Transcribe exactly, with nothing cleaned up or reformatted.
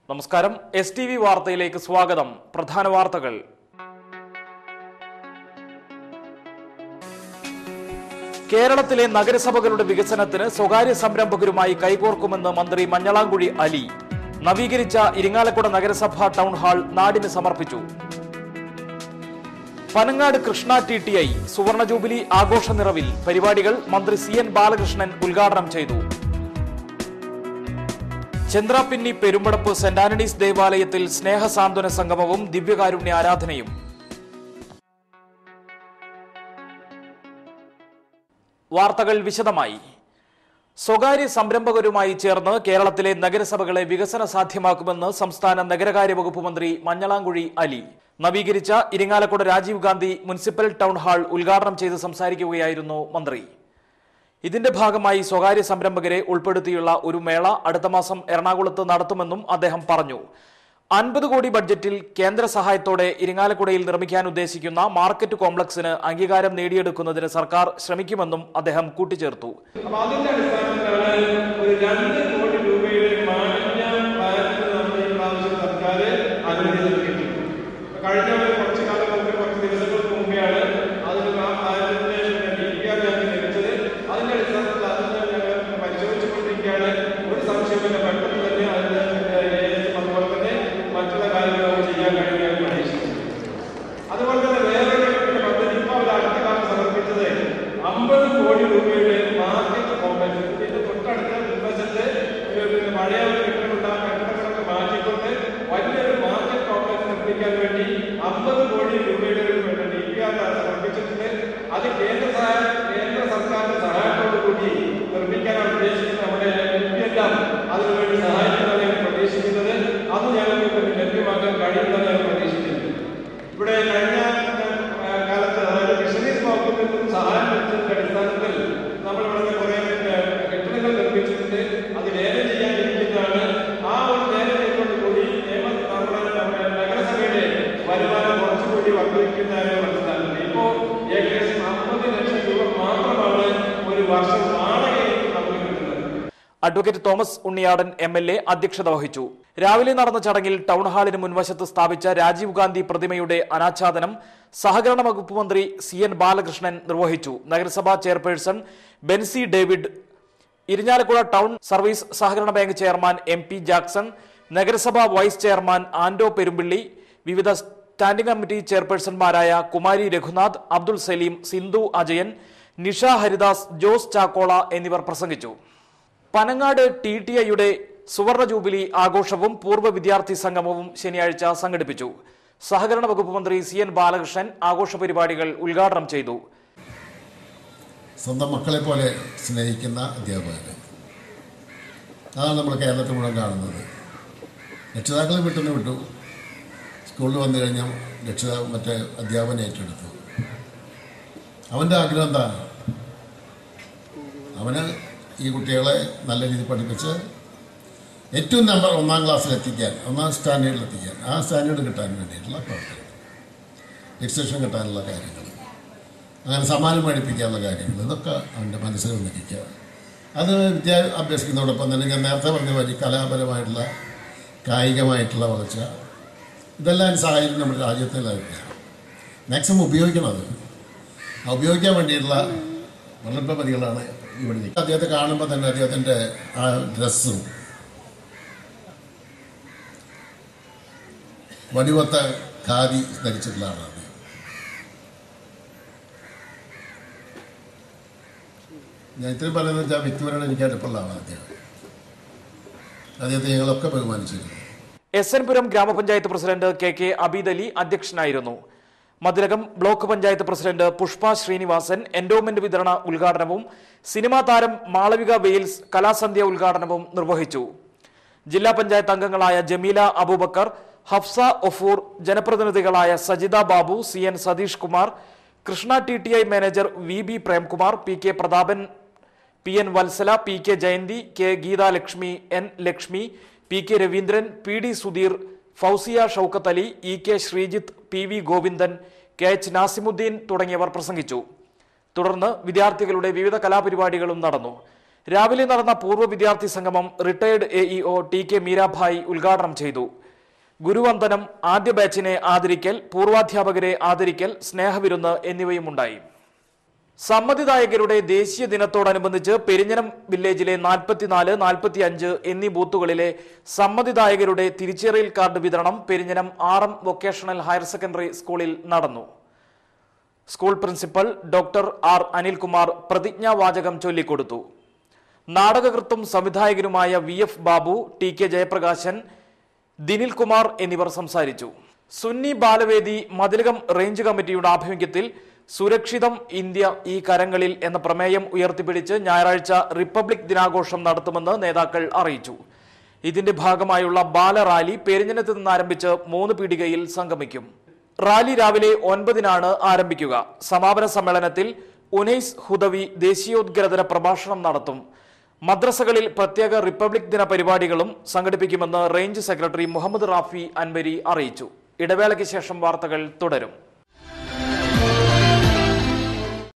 നമസ്കാരം. S T V വാർത്തയിലേക്ക് സ്വാഗതം. പ്രധാന വാർത്തകൾ. കേരളത്തിലെ നഗരസഭകളുടെ വികസനത്തിന് സ്വകാര്യ സംരംഭകരുമായി കൈകോർക്കുമെന്ന് മന്ത്രി മഞ്ഞളാംകുഴി അലി. നവീകരിച്ച ഇരിങ്ങാലക്കുട നഗരസഭ ടൗൺ ഹാൾ നാടിന് സമർപ്പിച്ചു. Panangad Krishna T T I സുവർണ ജൂബിലി ആഘോഷ നിറവിൽ പരിപാടികൾ മന്ത്രി സി എൻ ബാലകൃഷ്ണൻ ഉദ്ഘാടനം ചെയ്തു. ചന്ദ്രാപിന്നി പെരുമ്പടപ്പ് സെന്റ് ആന്റണീസ് ദേവാലയത്തിൽ സ്നേഹസാന്ത്വന സംഗമവും ദിവ്യകാരുണ്യ ആരാധനയും. വാർത്തകൾ വിശദമായി. സ്വകാര്യ സംരംഭകരുമായി ചേർന്ന് കേരളത്തിലെ നഗരസഭകളെ വികസന സാധ്യമാക്കുമെന്ന് സംസ്ഥാന നഗരകാര്യ വകുപ്പ് മന്ത്രി മഞ്ഞളാംകുഴി അലി. നവീകരിച്ച Irinjalakuda Rajiv Gandhi municipal town hall ഉദ്ഘാടനം ചെയ്ത് സംസാരിക്കുകയായിരുന്നു മന്ത്രി. ഇതിന്റെ ഭാഗമായി സ്വകാര്യ സംരംഭകരെ ഉൾപ്പെടുത്തിയുള്ള ഒരു മേള അടുത്ത മാസം എറണാകുളത്ത് നടത്തുമെന്നും അദ്ദേഹം പറഞ്ഞു. അൻപത് കോടി ബഡ്ജറ്റിൽ കേന്ദ്ര സഹായത്തോടെ ഇരിങ്ങാലക്കുടയിൽ നിർമ്മിക്കാൻ ഉദ്ദേശിക്കുന്ന മാർക്കറ്റ് കോംപ്ലക്സിന് അംഗീകാരം നേടിയെടുക്കുന്നതിന് സർക്കാർ ശ്രമിക്കുമെന്നും അദ്ദേഹം കൂട്ടിച്ചേർത്തു. അമ്പത് കോടി രൂപയുടെ സമർപ്പിച്ചിട്ടുണ്ട്. അത് കേന്ദ്ര കേന്ദ്ര സർക്കാരിന്റെ സഹായത്തോടു കൂടി നിർമ്മിക്കാനാണ് ഉദ്ദേശിക്കുന്നത്. നമ്മുടെ എല്ലാം അതിനുവേണ്ടി സഹായിക്കുന്നതാണ് പ്രതീക്ഷിക്കുന്നത്. അത് ഞങ്ങൾക്ക് ലഭ്യമാക്കാൻ കഴിയുന്നതാണ് ഞങ്ങൾ പ്രതീക്ഷിക്കുന്നത്. ഇവിടെ കഴിഞ്ഞ കാലത്ത് അതായത് ഫിഷറീസ് വകുപ്പിൽ നിന്നും സഹായം ലഭിച്ചതിന്റെ അടിസ്ഥാനത്തിൽ നമ്മളിവിടെ കുറെ കെട്ടിടങ്ങൾ നിർമ്മിച്ചിട്ടുണ്ട്. അത് ലേലം ചെയ്യാനിരിക്കുന്നതാണ്. ആ ഒരു ലേലം ചെയ്തതോടുകൂടി നമ്മുടെ നഗരസഭയുടെ വരുമാനം കുറച്ചുകൂടി വർദ്ധിക്കുന്നതായി മനസ്സിലാക്കുന്നത്. ഇപ്പോ ഏകദേശം അമ്പത് ലക്ഷം രൂപ മാത്രമാണ് ഒരു വർഷം വാടകയിൽ നമുക്ക് കിട്ടുന്നത്. Advocate Thomas Unniyadan M L A അധ്യക്ഷത വഹിച്ചു. രാവിലെ നടന്ന ചടങ്ങിൽ ടൗൺ ഹാളിന് മുൻവശത്ത് സ്ഥാപിച്ച രാജീവ് ഗാന്ധി പ്രതിമയുടെ അനാച്ഛാദനം സഹകരണ വകുപ്പ് മന്ത്രി സി എൻ ബാലകൃഷ്ണൻ നിർവഹിച്ചു. നഗരസഭാ chairperson Bensy David, Irinjalakuda town service സഹകരണ bank chairman M P Jackson, നഗരസഭാ വൈസ് ചെയർമാൻ ആന്റോ പെരുമ്പിള്ളി, വിവിധ സ്റ്റാൻഡിംഗ് കമ്മിറ്റി ചെയർപേഴ്സൺമാരായ കുമാരി രഘുനാഥ്, അബ്ദുൾ സലീം, സിന്ധു അജയൻ, നിഷ ഹരിദാസ്, ജോസ് ചാക്കോള എന്നിവർ പ്രസംഗിച്ചു. പനങ്ങാട് ടി ടി ഐയുടെ സുവർണ ജൂബിലി ആഘോഷവും പൂർവ്വ വിദ്യാർത്ഥി സംഗമവും ശനിയാഴ്ച സംഘടിപ്പിച്ചു. സഹകരണ വകുപ്പ് മന്ത്രി സി എൻ ബാലകൃഷ്ണൻ ആഘോഷ പരിപാടികൾ ഉദ്ഘാടനം ചെയ്തു. സ്വന്തം മക്കളെ പോലെ സ്നേഹിക്കുന്ന അധ്യാപകർ, അതാണ് നമ്മൾ കേരളത്തിൽ മുഴുവൻ കാണുന്നത്. രക്ഷിതാക്കളെ വിട്ടുന്ന് വിട്ടു, സ്കൂളിൽ വന്നു കഴിഞ്ഞാൽ രക്ഷിതാ മറ്റേ അധ്യാപനം ഏറ്റെടുത്തു. അവൻ്റെ ആഗ്രഹം എന്താ? അവന് ഈ കുട്ടികളെ നല്ല രീതിയിൽ പഠിപ്പിച്ച് ഏറ്റവും നമ്പർ ഒന്നാം ക്ലാസ്സിലെത്തിക്കാൻ, ഒന്നാം സ്റ്റാൻഡേർഡിലെത്തിക്കാൻ, ആ സ്റ്റാൻഡേർഡ് കിട്ടാൻ വേണ്ടിയിട്ടുള്ള പ്രവർത്തനം, എക്സ്റ്റൻഷൻ കിട്ടാനുള്ള കാര്യങ്ങൾ, അങ്ങനെ സമ്മാനം മേടിപ്പിക്കാനുള്ള കാര്യങ്ങൾ, ഇതൊക്കെ അവൻ്റെ മനസ്സിൽ വന്നിരിക്കുക. അത് വിദ്യാ അഭ്യസിക്കുന്നതോടൊപ്പം തന്നെ ഞാൻ നേരത്തെ പറഞ്ഞ പോലെ കലാപരമായിട്ടുള്ള കായികമായിട്ടുള്ള വളർച്ച, ഇതെല്ലാം സാഹചര്യം നമ്മുടെ രാജ്യത്തിലായിരിക്കും. മാക്സിമം ഉപയോഗിക്കണത്, ഉപയോഗിക്കാൻ വേണ്ടിയിട്ടുള്ള വളരെ പദ്ധതികളാണ് ഇവിടെ. അദ്ദേഹത്തെ കാണുമ്പോൾ തന്നെ അദ്ദേഹത്തിൻ്റെ ആ ഡ്രസ്സും വടിവത്ത ഖാദി ധരിച്ചിട്ടുള്ള ആളാണ്. ഞാൻ ഇത്രയും പറയുന്നത് വെച്ചാൽ വ്യക്തിപരമാണ്, എനിക്ക് അടുപ്പുള്ള ആളാണ് അദ്ദേഹം. അദ്ദേഹത്തെ ഞങ്ങളൊക്കെ ബഹുമാനിച്ചിരുന്നു. എസ് എൻ പുരം ഗ്രാമപഞ്ചായത്ത് president K K Abeed Ali അധ്യക്ഷനായിരുന്നു. Mathilakam block panchayat president Pushpa Srinivasan endowment വിതരണ ഉദ്ഘാടനവും സിനിമാ താരം മാളവിക വെയിൽസ് കലാസന്ധ്യ ഉദ്ഘാടനവും നിർവഹിച്ചു. ജില്ലാ പഞ്ചായത്ത് അംഗങ്ങളായ ജമീല അബൂബക്കർ, ഹഫ്സ ഒഫൂർ, ജനപ്രതിനിധികളായ Sajitha Babu, C N Satheesh Kumar, Krishna T T I manager V B Premkumar, P K Prathapan, P N Vatsala, P K Jayanthi, K Geethalakshmi, N Lakshmi, P K Raveendran, P D Sudheer, Fousiya Shoukath Ali, E K Sreejith, P V Govindan, K H Nasimuddeen തുടങ്ങിയവർ പ്രസംഗിച്ചു. തുടർന്ന് വിദ്യാർത്ഥികളുടെ വിവിധ കലാപരിപാടികളും നടന്നു. രാവിലെ നടന്ന പൂർവ്വ വിദ്യാർത്ഥി സംഗമം retired A E O T K Meerabhai ഉദ്ഘാടനം ചെയ്തു. ഗുരുവന്ദനം, ആദ്യ ബാച്ചിനെ ആദരിക്കൽ, പൂർവാധ്യാപകരെ ആദരിക്കൽ, സ്നേഹവിരുന്ന് എന്നിവയുമുണ്ടായി. സമ്മതിദായകരുടെ ദേശീയ ദിനത്തോടനുബന്ധിച്ച് പെരിഞ്ഞനം വില്ലേജിലെ നാൽപ്പത്തിനാല്, നാൽപ്പത്തി അഞ്ച് എന്നീ ബൂത്തുകളിലെ സമ്മതിദായകരുടെ തിരിച്ചറിയൽ കാർഡ് വിതരണം Perinjanam R M vocational higher secondary സ്കൂളിൽ നടന്നു. School principal doctor R Anilkumar പ്രതിജ്ഞാവാചകം ചൊല്ലിക്കൊടുത്തു. നാടകകൃത്തും സംവിധായകനുമായ V F Babu, T K Jayaprakashan, Dinil Kumar എന്നിവർ സംസാരിച്ചു. സുന്നി ബാലവേദി മതിലകം റേഞ്ച് കമ്മിറ്റിയുടെ ആഭിമുഖ്യത്തിൽ സുരക്ഷിതം ഇന്ത്യ ഈ കരങ്ങളിൽ എന്ന പ്രമേയം ഉയർത്തിപ്പിടിച്ച് ഞായറാഴ്ച റിപ്പബ്ലിക് ദിനാഘോഷം നടത്തുമെന്ന് നേതാക്കൾ അറിയിച്ചു. ഇതിന്റെ ഭാഗമായുള്ള ബാലറാലി പെരിഞ്ഞനത്ത് നിന്ന് ആരംഭിച്ച് മൂന്ന് പീടികയിൽ സംഗമിക്കും. റാലി രാവിലെ ഒൻപതിനാണ് ആരംഭിക്കുക. സമാപന സമ്മേളനത്തിൽ ഉനൈസ് ഹുദവി ദേശീയോദ്ഗ്രഥന പ്രഭാഷണം നടത്തും. മദ്രസകളിൽ പ്രത്യേക റിപ്പബ്ലിക് ദിന പരിപാടികളും സംഘടിപ്പിക്കുമെന്ന് റേഞ്ച് സെക്രട്ടറി മുഹമ്മദ് റാഫി അൻവരി അറിയിച്ചു. ഇടവേളയ്ക്ക് ശേഷം വാർത്തകൾ തുടരും.